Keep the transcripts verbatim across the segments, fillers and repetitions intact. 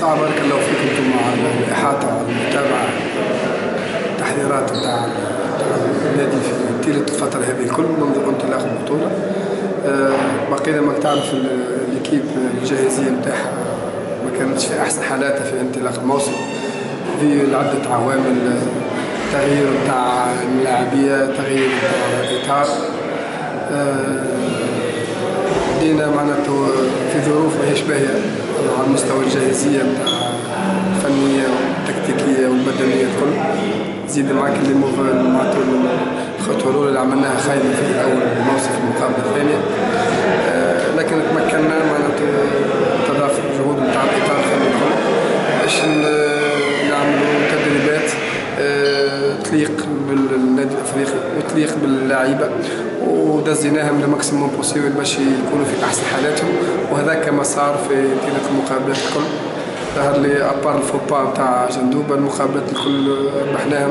صعب. بارك الله فيكم انتم مع الاحاطه والمتابعه التحذيرات نتاع النادي في طيله الفتره هذه كل منذ انطلاق البطوله. بقينا ما تعرف الكيب الجاهزيه نتاعها ما كانتش في احسن حالاتها في انطلاق الموسم في عده عوامل، تغيير نتاع اللاعبيه، تغيير نتاع الاطار. بدينا معناته في ظروف ماهيش باهيه على المستوى الجاهزيه نتاع الفنيه والتكتيكيه والبدنيه الكل. زيد معاك اللي معناته الخطوه الاولى اللي عملناها خايبه في اول الموسم في المقابله الثانيه، لكن تمكنا معناته تضافر الجهود نتاع الاطار الفني الكل باش نعملوا تدريبات تليق بالنادي الافريقي وتليق باللاعيبه، ودزيناهم لماكسيموم بوسيبل باش يكونوا في احسن حالاتهم، وهذاك ما صار في تلك المقابلات الكل. ظهر لي ابار الفوبا نتاع جندوبه المقابلات الكل ربحناهم،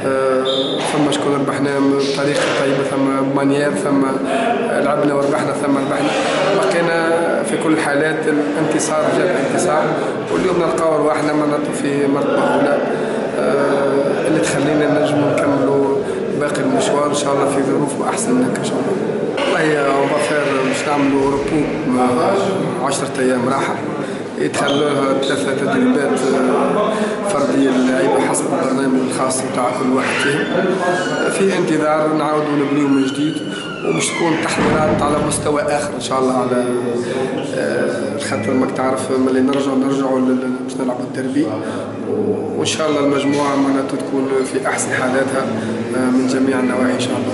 ثم شكون ربحناهم بطريقه طيبه، ثم مانيير، ثم لعبنا وربحنا، ثم ربحنا. بقينا في كل الحالات الانتصار جاب انتصار، واليوم نلقاو رواحنا معناتها في مرتبه اولى اللي تخلينا نجموا نكملوا باقي المشوار ان شاء الله في ظروف احسن من هكا ان شاء الله. والله اون فافير باش نعملوا ربو عشرة ايام راحه، يتخلوها ثلاثه تدريبات فرديه للاعيبه حسب البرنامج الخاص نتاع كل واحد فيهم، في انتظار نعاودوا نبنيو من جديد، ومش تكون تحضيرات على مستوى اخر ان شاء الله، على خاطر ماك تعرف ملي نرجعوا نرجعوا باش نلعبوا الدربي، وان شاء الله المجموعه معناتها تكون في احسن حالاتها من جميع النواحي ان شاء الله.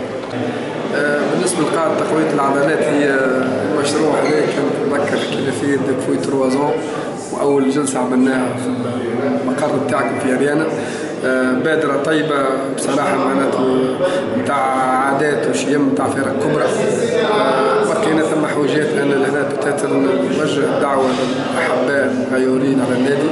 بالنسبه لقاعه تقويه العضلات، هي المشروع هذا كان نتذكر حكينا فيه ديبوي ثلاثة ans، واول جلسه عملناها في المقر بتاعكم في اريانا. بادره طيبه بصراحه معناته نتاع عادات وشيم نتاع فرق كبرى. بقينا ثم حوجات ان لنا بتاتر نوجه الدعوه للاحباء المغيورين على النادي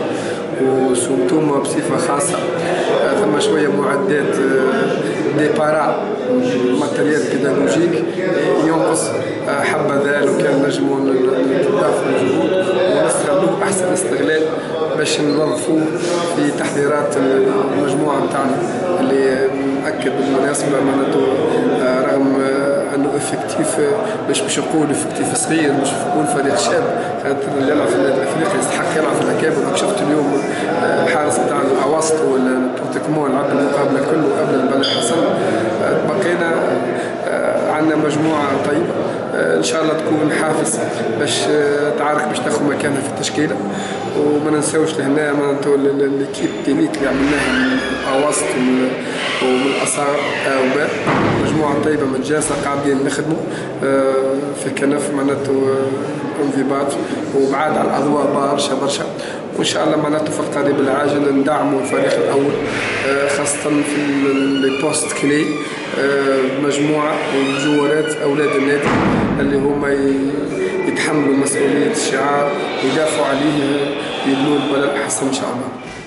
وسمتم بصفه خاصه، ثم شويه معدات ديبارا ماتريال بيداغوجيك ينقص، حبذا لو كان نجموا نضافوا الجهود ونستغلوه احسن استغلال باش نوظفوه في تحضيرات المجموعه نتاعنا اللي مؤكد بالمناسبه معناته رغم انه افكتيف مش باش نقول افكتيف صغير، مش نقول فريق شاب، خاطر اللي يلعب في النادي الافريقي يستحق يلعب في الاكابر. شفت اليوم الحارس نتاع الاواسط والبروتيكمون لعب المقابله كله قبل البلد حسن. بقينا عندنا مجموعه طيبه ان شاء الله تكون حافز باش تعارك باش تاخذ مكانها في التشكيله، وما ننساوش لهنا معناتها ليكيب ديليت اللي عملناها من الاواسط ومن الاصغر اوباء، مجموعه طيبه متجانسه قاعدين نخدموا في كنف معناته انضباط وبعاد على الاضواء برشا برشا، وان شاء الله معناته في القريب العاجل ندعموا الفريق الاول خاصه في البوست كلي، مجموعه وجوارات اولاد النادي اللي هما يتحملوا مسؤوليه الشعار ويدافعوا عليه يبنوا البلد احسن ان شاء الله.